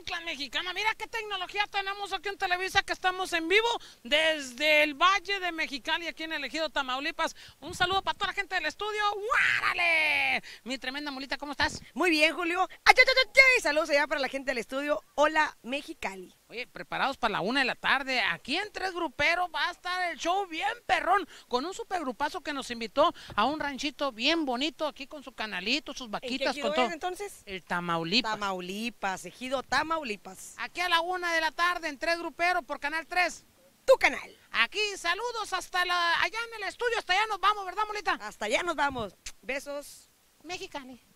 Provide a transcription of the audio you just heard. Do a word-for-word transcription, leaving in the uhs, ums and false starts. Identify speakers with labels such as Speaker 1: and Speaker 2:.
Speaker 1: chancla mexicana. Mira qué tecnología tenemos aquí en Televisa, que estamos en vivo desde el Valle de Mexicali, aquí en el Ejido Tamaulipas. Un saludo para toda la gente del estudio. ¡Guárale! Mi tremenda mulita, ¿cómo estás?
Speaker 2: Muy bien, Julio. ¡Ay, ay, ay, ay! Saludos allá para la gente del estudio. Hola, Mexicali.
Speaker 1: Oye, preparados para la una de la tarde. Aquí en Tres Gruperos va a estar el show bien perrón, con un supergrupazo que nos invitó a un ranchito bien bonito, aquí con su canalito, sus vaquitas,
Speaker 2: ¿En qué
Speaker 1: con
Speaker 2: ejido
Speaker 1: todo.
Speaker 2: es, entonces?
Speaker 1: El Tamaulipas.
Speaker 2: Tamaulipas, ejido Tamaulipas.
Speaker 1: Aquí a la una de la tarde en Tres Gruperos por Canal tres.
Speaker 2: Tu canal.
Speaker 1: Aquí, saludos hasta la, allá en el estudio, hasta allá nos vamos, ¿verdad, Molita?
Speaker 2: Hasta allá nos vamos. Besos.
Speaker 1: Mexicali.